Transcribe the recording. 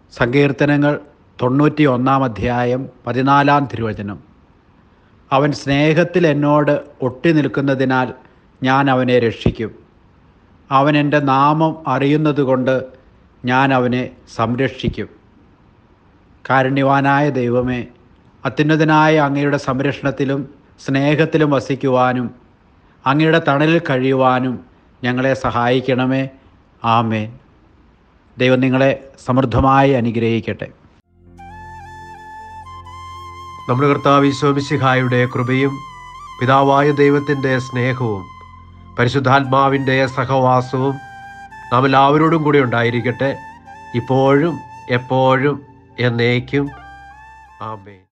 സങ്കീർത്തനങ്ങൾ 91 14 തിരുവചനം. അവൻ സ്നേഹത്തിൽ എന്നോട് ഒട്ടി നിൽക്കുന്നതിനാൽ ഞാൻ അവനെ രക്ഷിക്കും. അവൻ എൻ്റെ നാമം അറിയുന്നതുകൊണ്ട് ഞാൻ അവനെ സംരക്ഷിക്കും. കാരുണ്യവാനായ ദൈവമേ, അത്യുന്നതനായ അങ്ങയുടെ സംരക്ഷണത്തിലും സ്നേഹത്തിലും വസിക്കുവാനും അങ്ങയുടെ തണലിൽ കഴിയുവാനും ഞങ്ങളെ സഹായിക്കണമേ. ആമേൻ. ദൈവം നിങ്ങളെ സമൃദ്ധമായി അനുഗ്രഹിക്കട്ടെ. നമ്മുടെ കർത്താവ് ഈശോ മിശിഹായുടെ കൃപയും പിതാവായ ദൈവത്തിൻ്റെ സ്നേഹവും പരിശുദ്ധാത്മാവിൻ്റെ സഹവാസവും നാം എല്ലാവരോടും കൂടി ഉണ്ടായിരിക്കട്ടെ, ഇപ്പോഴും എപ്പോഴും എന്നേക്കും. ആമേൻ.